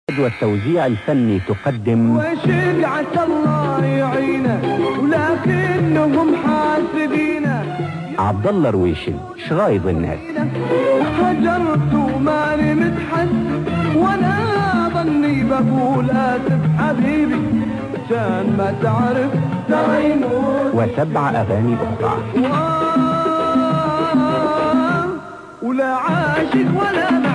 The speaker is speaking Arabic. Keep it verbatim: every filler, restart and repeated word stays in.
والتوزيع الفني تقدم وشق عسى الله يعينه ولكنهم حاسدينه. عبد الله رويشل، شرايط الناس. هجرت وما نمت حد وانا ظني بقول اسف حبيبي كان ما تعرف ترى يموت. وسبع اغاني اخرى. ولا عاشق ولا